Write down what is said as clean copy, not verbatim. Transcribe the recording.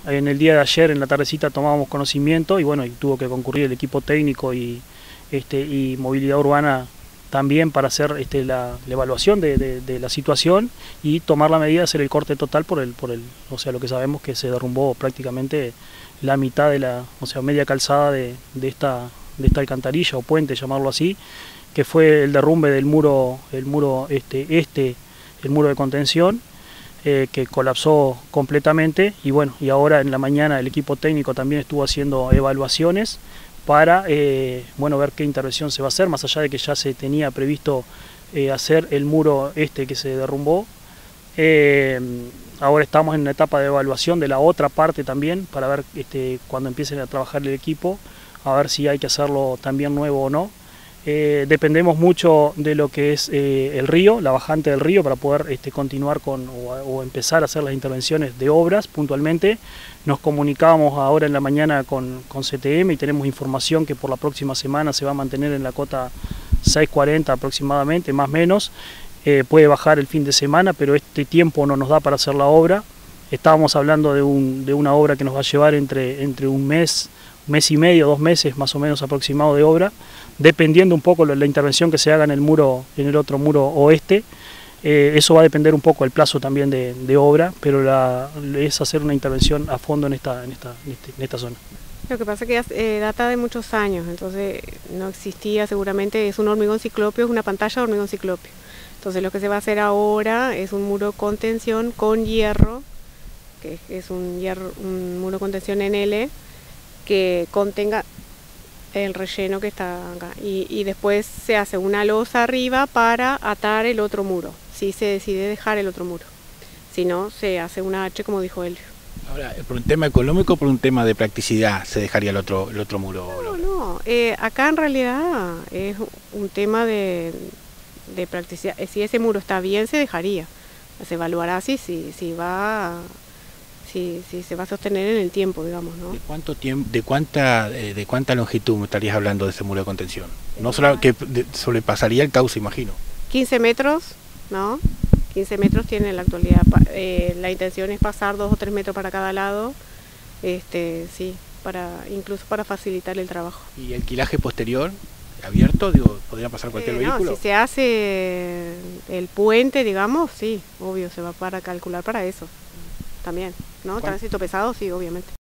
en el día de ayer, en la tardecita, tomábamos conocimiento y bueno, y tuvo que concurrir el equipo técnico y movilidad urbana también para hacer la evaluación de la situación y tomar la medida de hacer el corte total o sea, lo que sabemos que se derrumbó prácticamente la mitad de o sea, media calzada de esta alcantarilla o puente, llamarlo así, que fue el derrumbe del muro, el muro de contención, que colapsó completamente y bueno, y ahora en la mañana el equipo técnico también estuvo haciendo evaluaciones para bueno, ver qué intervención se va a hacer, más allá de que ya se tenía previsto hacer el muro que se derrumbó. Ahora estamos en una etapa de evaluación de la otra parte también, para ver cuando empiecen a trabajar el equipo, a ver si hay que hacerlo también nuevo o no. Dependemos mucho de lo que es el río, la bajante del río, para poder continuar o empezar a hacer las intervenciones de obras puntualmente. Nos comunicábamos ahora en la mañana con CTM y tenemos información que por la próxima semana se va a mantener en la cota 640 aproximadamente, más o menos. Puede bajar el fin de semana, pero este tiempo no nos da para hacer la obra. Estábamos hablando de una obra que nos va a llevar entre un mes y medio, 2 meses más o menos aproximado de obra, dependiendo un poco de la intervención que se haga en el otro muro oeste. Eso va a depender un poco del plazo también de obra, pero es hacer una intervención a fondo en esta zona. Lo que pasa es que data de muchos años, entonces no existía seguramente, es un hormigón ciclópeo, es una pantalla de hormigón ciclópeo. Entonces lo que se va a hacer ahora es un muro de contención con hierro, que es un muro de contención en L, que contenga el relleno que está acá y después se hace una losa arriba para atar el otro muro, si se decide dejar el otro muro, si no se hace una H como dijo Elvio. Ahora, ¿por un tema económico o por un tema de practicidad se dejaría el otro muro? No, acá en realidad es un tema de practicidad. Si ese muro está bien se dejaría, se evaluará si se va a sostener en el tiempo, digamos, ¿no? ¿De cuánto tiempo, de cuánta longitud me estarías hablando de ese muro de contención? No solo que sobrepasaría el cauce, imagino. 15 metros, ¿no? 15 metros tiene en la actualidad. La intención es pasar 2 o 3 metros para cada lado, sí, incluso para facilitar el trabajo. ¿Y el quilaje posterior, abierto, digo, podría pasar cualquier vehículo? No, si se hace el puente, digamos, sí, obvio, se va para calcular para eso, también, ¿no? Tránsito pesado, sí, obviamente.